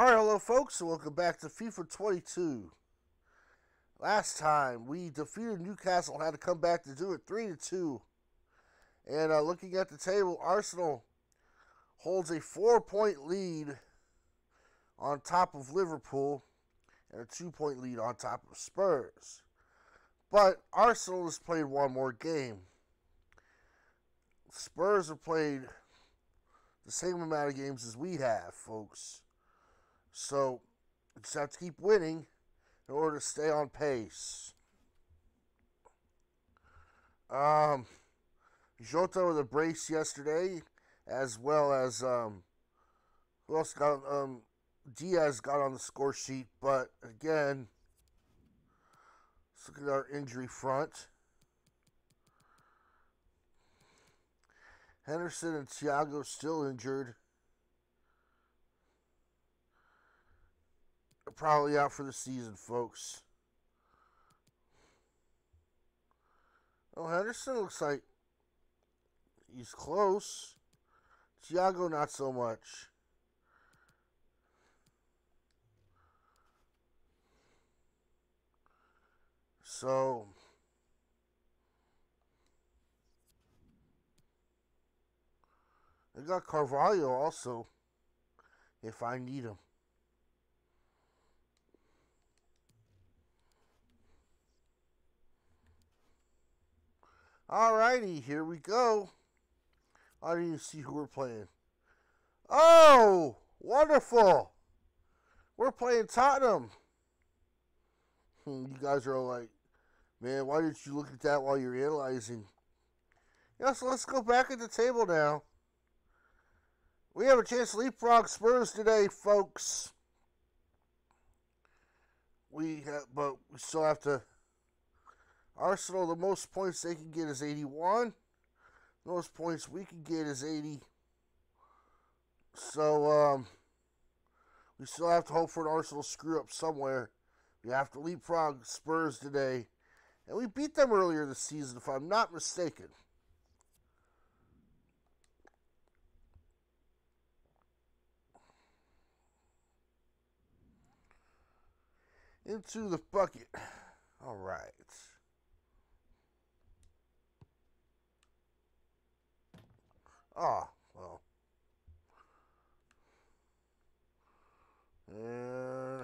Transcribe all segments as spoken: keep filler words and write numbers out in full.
Alright, hello folks, and welcome back to FIFA twenty-two. Last time, we defeated Newcastle and had to come back to do it three to two. And uh, looking at the table, Arsenal holds a four-point lead on top of Liverpool and a two-point lead on top of Spurs. But Arsenal has played one more game. Spurs have played the same amount of games as we have, folks. So, we just have to keep winning in order to stay on pace. Um, Jota with a brace yesterday, as well as, um, who else got, um, Diaz got on the score sheet, but again, let's look at our injury front. Henderson and Thiago still injured. Probably out for the season, folks. Oh, Henderson looks like he's close. Thiago, not so much. So, I got Carvalho also, if I need him. Alrighty, here we go. I didn't even see who we're playing. Oh, wonderful. We're playing Tottenham. Hmm, you guys are all like, man, why didn't you look at that while you're analyzing? Yeah, so let's go back at the table now. We have a chance to leapfrog Spurs today, folks. We have, but we still have to. Arsenal, the most points they can get is eighty-one. The most points we can get is eighty. So, um, we still have to hope for an Arsenal screw up somewhere. We have to leapfrog Spurs today. And we beat them earlier this season, if I'm not mistaken. Into the bucket. All right. Ah, well. And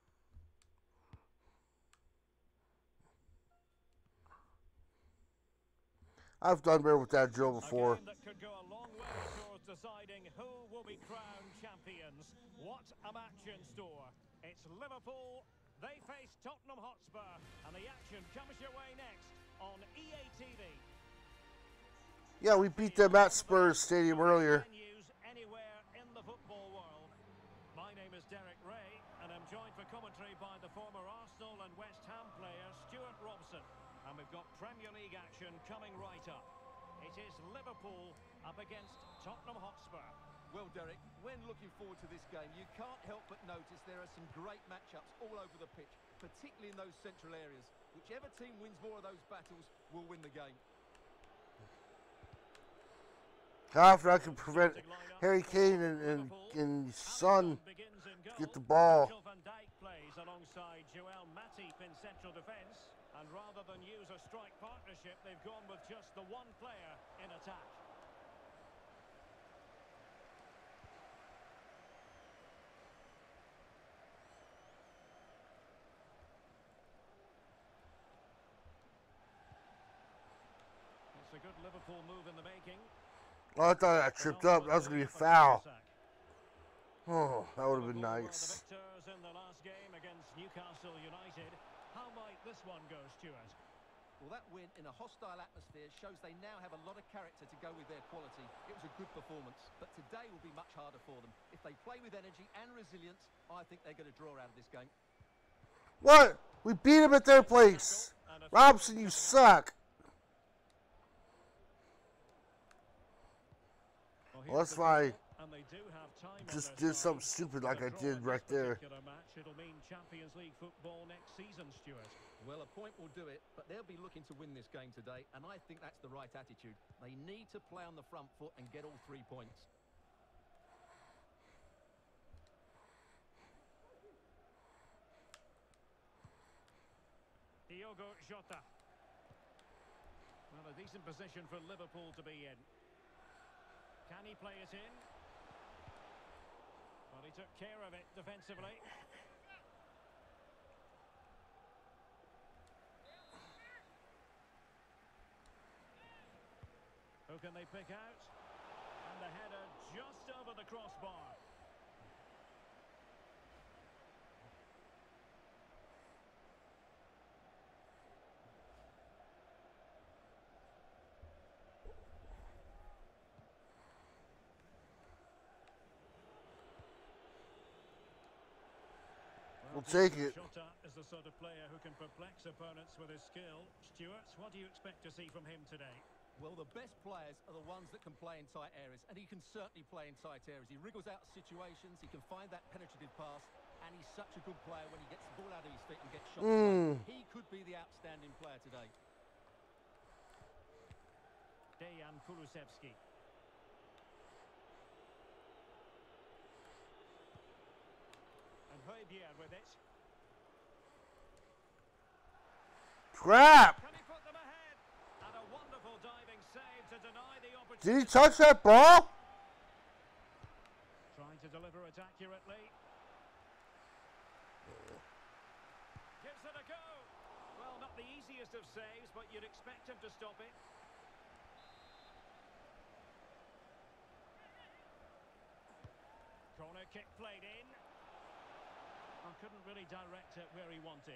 I've done better with that drill before. A game that could go a long way towards deciding who will be crowned champions. What a match in store. It's Liverpool. They face Tottenham Hotspur. And the action comes your way next on E A T V. Yeah, we beat them at Spurs Stadium earlier. Anywhere in the football world. My name is Derek Ray, and I'm joined for commentary by the former Arsenal and West Ham player Stuart Robson. And we've got Premier League action coming right up. It is Liverpool up against Tottenham Hotspur. Well, Derek, when looking forward to this game, you can't help but notice there are some great matchups all over the pitch, particularly in those central areas. Whichever team wins more of those battles will win the game. How often I can prevent Harry Kane and, and, and Son get the ball. Van Dijk plays alongside Joel Matip in central defence. And rather than use a strike partnership, they've gone with just the one player in attack. It's a good Liverpool move in the making. Oh, I thought I tripped up. That was going to be a foul. Oh, that would have been nice. The victors in the last game against Newcastle United. How might this one go, Stuart? Well, that win in a hostile atmosphere shows they now have a lot of character to go with their quality. It was a good performance, but today will be much harder for them. If they play with energy and resilience, I think they're going to draw out of this game. What? We beat them at their place. Robson, you suck. Well, that's why I just did something stupid like I did right there. It'll mean Champions League football next season, Stuart. Well, a point will do it, but they'll be looking to win this game today, and I think that's the right attitude. They need to play on the front foot and get all three points. Diogo Jota. Well, a decent position for Liverpool to be in. Can he play it in? Well, he took care of it defensively. Who can they pick out? And the header just over the crossbar. We'll take it. Jota is the sort of player who can perplex opponents with his skill. Stuart, what do you expect to see from him today? Well, the best players are the ones that can play in tight areas, and he can certainly play in tight areas. He wriggles out of situations, he can find that penetrative pass, and he's such a good player when he gets the ball out of his feet and gets shots. Mm. He could be the outstanding player today. Dejan Kulusevski. And Højbjerg with it. Crap! Can he put them ahead? And a wonderful diving save to deny the opportunity. Did he touch that ball? Trying to deliver it accurately. Gives it a go. Well, not the easiest of saves, but you'd expect him to stop it. Corner kick played in. I couldn't really direct it where he wanted.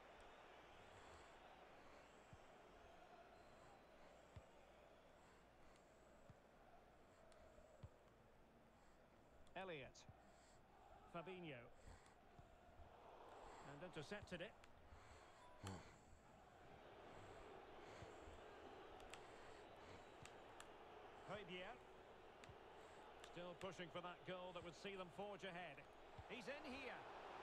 Elliott. Fabinho. And intercepted it. Højbjerg. Still pushing for that goal that would see them forge ahead. He's in here.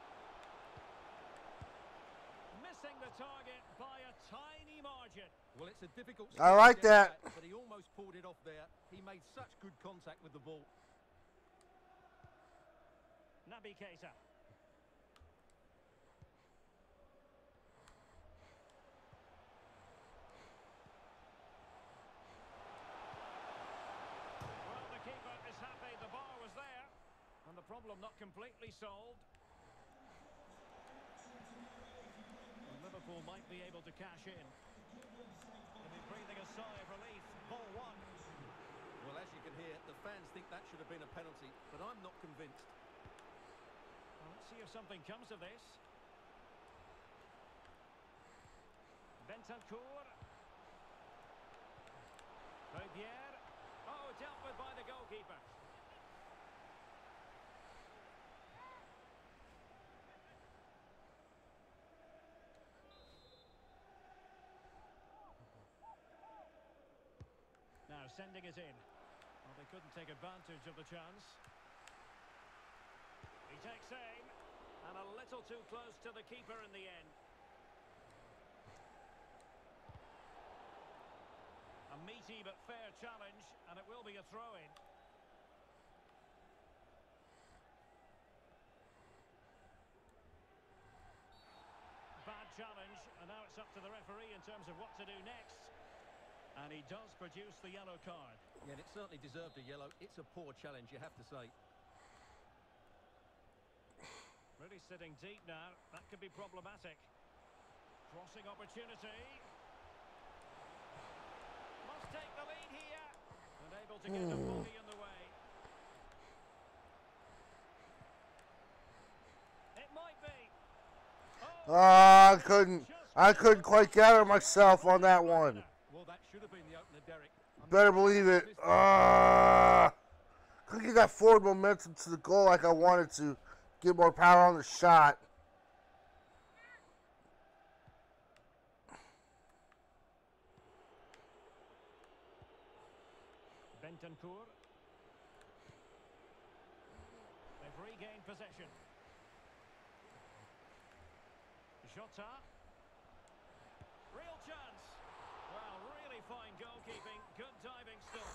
Missing the target by a tiny margin. Well, it's a difficult... I like that. But he almost pulled it off there. He made such good contact with the ball. Naby Keita. Well, the keeper is happy the bar was there. And the problem not completely solved. And Liverpool might be able to cash in. They'll be breathing a sigh of relief. Ball one. Well, as you can hear, the fans think that should have been a penalty, but I'm not convinced. Well, let's see if something comes of this. Bentancur. Højbjerg. Oh, dealt with by the goalkeeper. Now sending it in. Well, they couldn't take advantage of the chance. He takes aim, and a little too close to the keeper in the end. A meaty but fair challenge, and it will be a throw-in. Bad challenge, and now it's up to the referee in terms of what to do next. And he does produce the yellow card. Yeah, and it certainly deserved a yellow. It's a poor challenge, you have to say. Really sitting deep now. That could be problematic. Crossing opportunity. Must take the lead here. And able to get the body in the way. It might be. Oh, I couldn't. I couldn't quite gather myself on that one. Well, that should have been the opener, Derek. I'm Better believe it. Ah, couldn't get that forward momentum to the goal like I wanted to. Get more power on the shot. Bentancur. They've regained possession. Jota. Real chance. Well, really fine goalkeeping. Good diving still.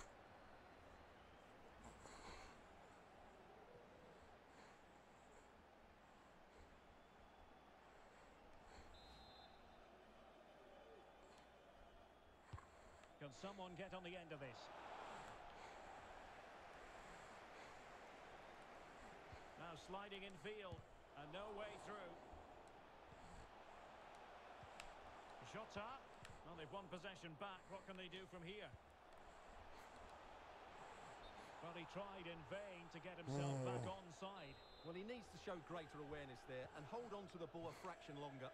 Can someone get on the end of this? Now sliding in field, and no way through. Jota. Well, they've won possession back. What can they do from here? Well, he tried in vain to get himself back onside. Well, he needs to show greater awareness there and hold on to the ball a fraction longer.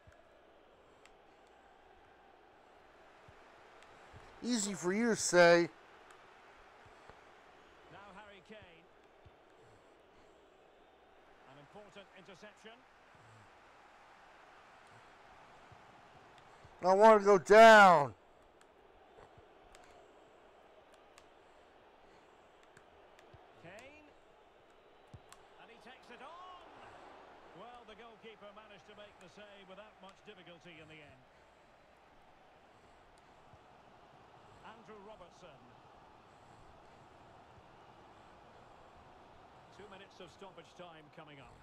Easy for you to say. Now Harry Kane. An important interception. I want to go down. Kane. And he takes it on. Well, the goalkeeper managed to make the save without much difficulty in the end. Andrew Robertson. Two minutes of stoppage time coming up.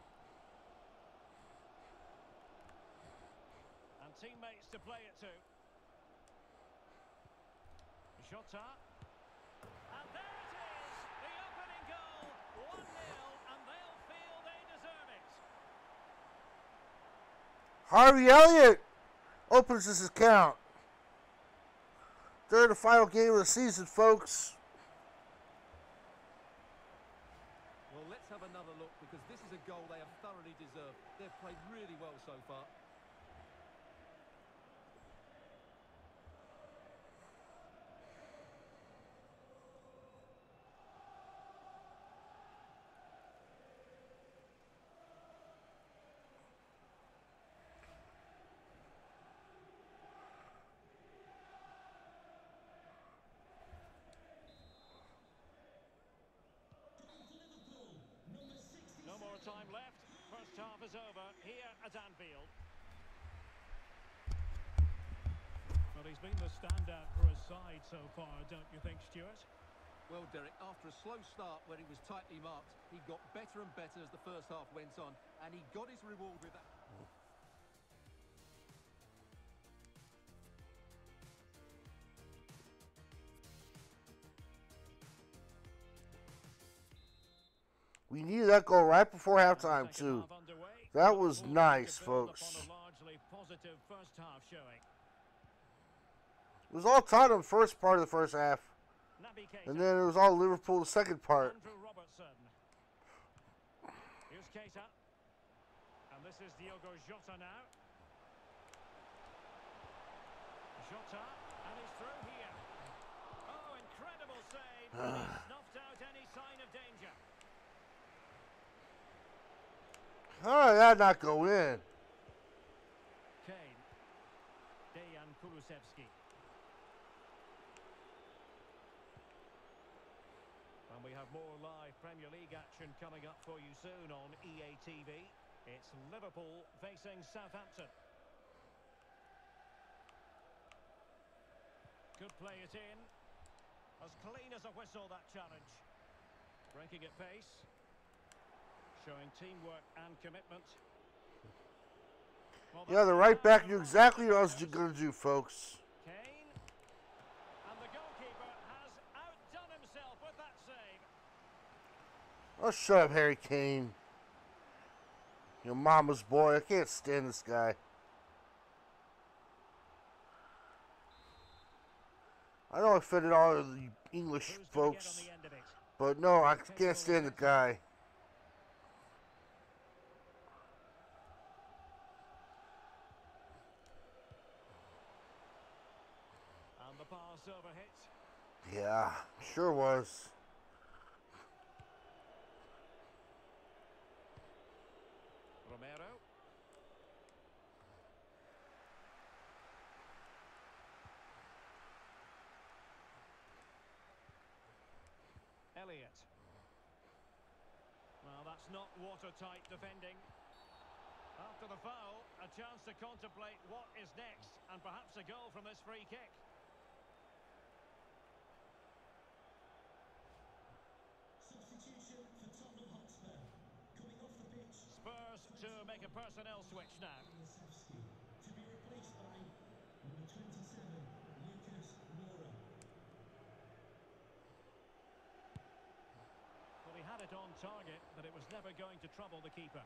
And teammates to play it to. Jota. And there it is! The opening goal! one nil, and they'll feel they deserve it. Harvey Elliott opens his account. Third and final game of the season, folks. Well, let's have another look, because this is a goal they have thoroughly deserved. They've played really well so far. No more time left. First half is over here at Anfield. Well, he's been the standout for his side so far, don't you think, Stuart? Well, Derek, after a slow start when he was tightly marked, he got better and better as the first half went on, and he got his reward with that. We needed that goal right before halftime, too. That was nice, folks. It was all Tottenham first part of the first half. And then it was all Liverpool the second part. Andrew Robertson. Here's Keita. And this is Diogo Jota now. Jota, and he's through here. Oh, incredible save. He snuffed out any sign of danger. How did that not go in? Kane. Dejan Kulusevski. And we have more live Premier League action coming up for you soon on E A T V. It's Liverpool facing Southampton. Could play it in. As clean as a whistle, that challenge. Breaking at pace. Showing teamwork and commitment. Well, Yeah, the right back knew exactly what I was going to do, folks. Kane. And the goalkeeper has outdone himself with that save. Oh, shut up, Harry Kane. Your mama's boy. I can't stand this guy. I know I offended all of the English Who's gonna get folks, on the end of it? but no, I can't stand the guy. And the pass over hit. Yeah, sure was. Romero. Elliott. Well, that's not watertight defending. After the foul, a chance to contemplate what is next, and perhaps a goal from this free kick. Substitution for Tottenham Hotspur. Coming off the pitch. Spurs to make a personnel switch now. Kulusevski to be replaced by number twenty-seven, Lucas Moura. it on target, but it was never going to trouble the keeper.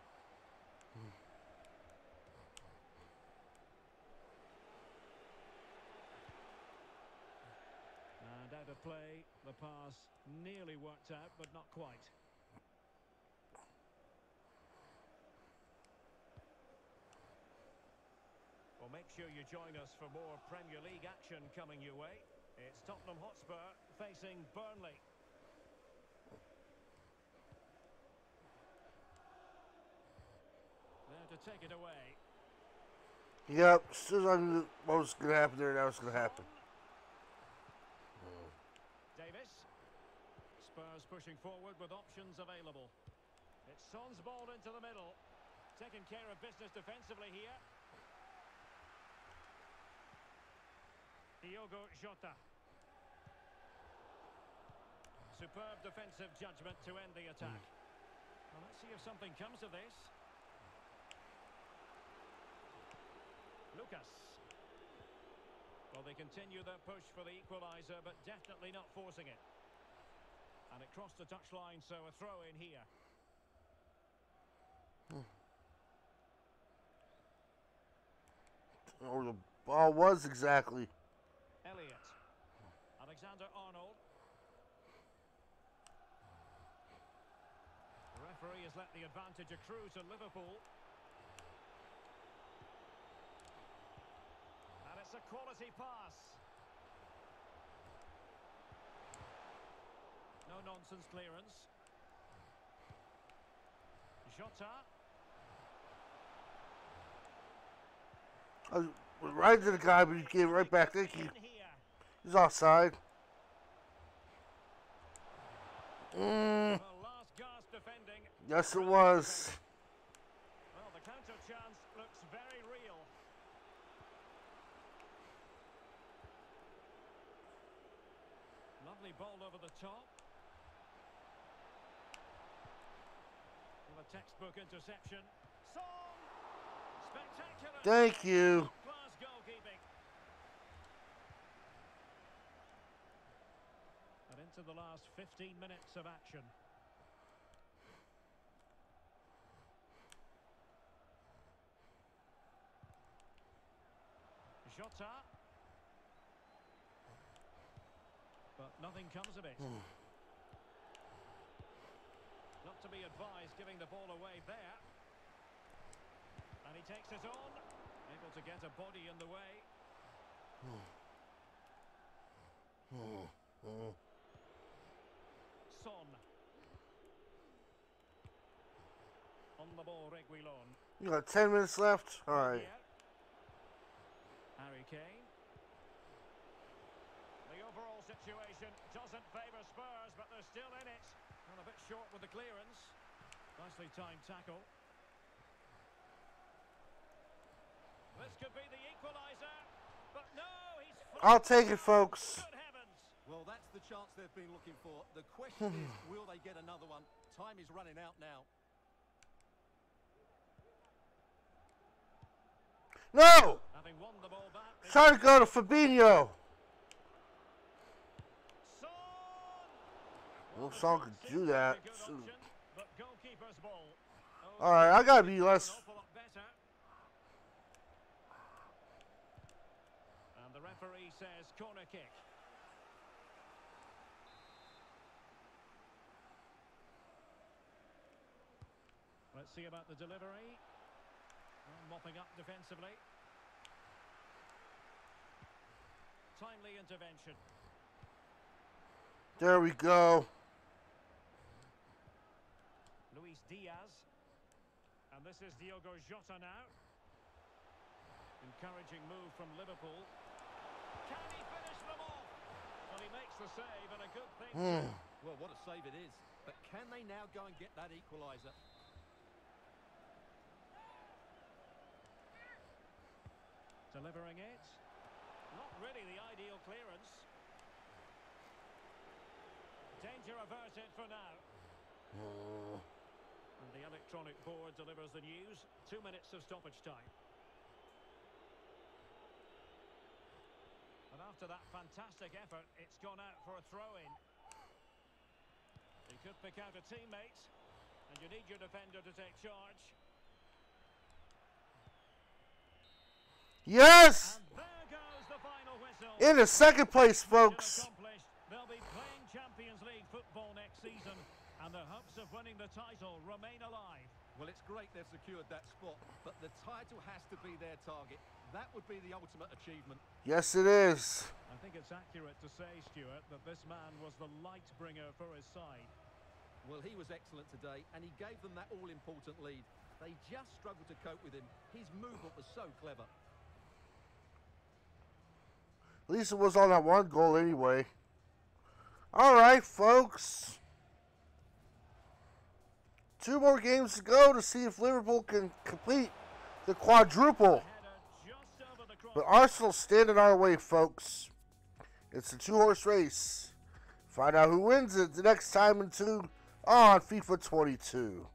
And out of play, the pass nearly worked out, but not quite. Well, make sure you join us for more Premier League action coming your way. It's Tottenham Hotspur facing Burnley. There to take it away. Yep, as soon as I knew what was going to happen there, that was going to happen. Davis. Spurs pushing forward with options available. It's Son's ball into the middle. Taking care of business defensively here. Diogo Jota. Superb defensive judgment to end the attack. Well, let's see if something comes of this. Lucas. Well, they continue their push for the equaliser, but definitely not forcing it. And it crossed the touchline, so a throw in here. Or the ball was exactly. Elliott. Alexander-Arnold. The referee has let the advantage accrue to Liverpool. And it's a quality pass. No nonsense clearance. Jota. I was right to the guy, but he gave it right back. Thank you. He's offside. Mm. Well, last gasp defending. Yes, it was. Well, the counter chance looks very real. Lovely ball over the top. Well, a textbook interception. Son! Spectacular! Thank you. Class goalkeeping. And into the last fifteen minutes of action. Jota. But nothing comes of it. Not to be advised giving the ball away there. And he takes it on. Able to get a body in the way. Son. On the ball, Reguilon. You got ten minutes left? All right. Here. Harry Kane. The overall situation doesn't favour Spurs, but they're still in it. And a bit short with the clearance. Nicely timed tackle. This could be the equaliser, but no, he's... I'll take it, folks. Good heavens. Well, that's the chance they've been looking for. The question is, will they get another one? Time is running out now. No! Having won the ball back. Trying to go to Fabinho. Son! Well, Son could do that. Good So- option, but goalkeeper's ball. Oh, All right, I gotta be an less. awful lot better. And the referee says corner kick. Let's see about the delivery. Well, mopping up defensively. Timely intervention. There we go. Luis Diaz. And this is Diogo Jota now. Encouraging move from Liverpool. Can he finish them off? Well, he makes the save and a good thing. Hmm. Well, what a save it is. But can they now go and get that equaliser? Delivering it. Not really the ideal clearance. Danger averted for now. And the electronic board delivers the news. Two minutes of stoppage time. And after that fantastic effort, it's gone out for a throw-in. He could pick out a teammate, and you need your defender to take charge. Yes! And there goes the final whistle. Into second place, Mission folks. accomplished. They'll be playing Champions League football next season, and their hopes of winning the title remain alive. Well, it's great they've secured that spot, but the title has to be their target. That would be the ultimate achievement. Yes, it is. I think it's accurate to say, Stuart, that this man was the light bringer for his side. Well, he was excellent today, and he gave them that all-important lead. They just struggled to cope with him. His movement was so clever. At least it was on that one goal anyway. All right, folks. Two more games to go to see if Liverpool can complete the quadruple. Header just over the cross. But Arsenal's standing our way, folks. It's a two-horse race. Find out who wins it the next time in two on FIFA twenty-two.